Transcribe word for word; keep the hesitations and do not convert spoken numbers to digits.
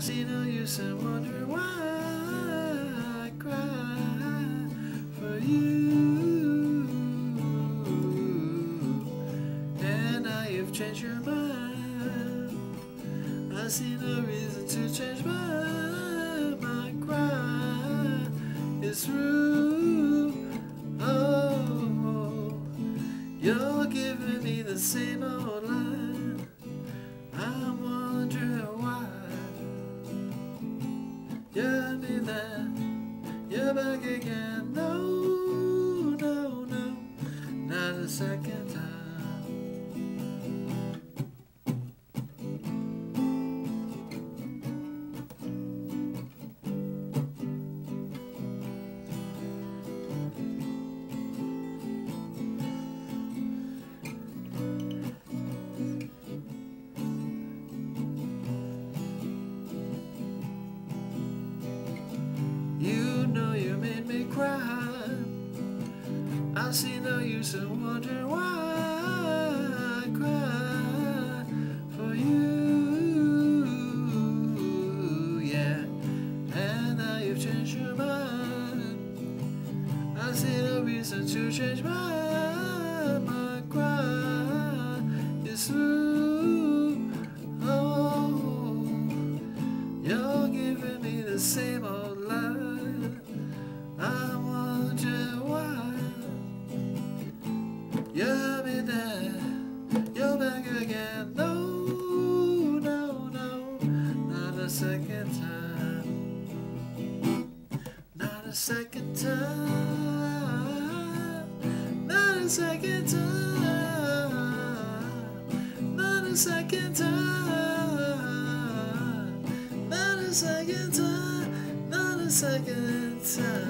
see no use in wondering why I cry for you. And now you've changed your mind. I see no reason to change mine. My cry is through. Oh, you're giving me the same old line. I'm wondering why. You'll be there, you're back again. No, no, no, not a second time. You know you made me cry. I see no use in wondering why I cry for you, yeah. And now you've changed your mind. I see no reason to change mine. My cry is through. Oh, you're giving me the same old lie. I wonder why. You'll be there, you're back again. No, no, no, not a second time. Not a second time. Not a second time. Not a second time. Not a second time. Not a second time.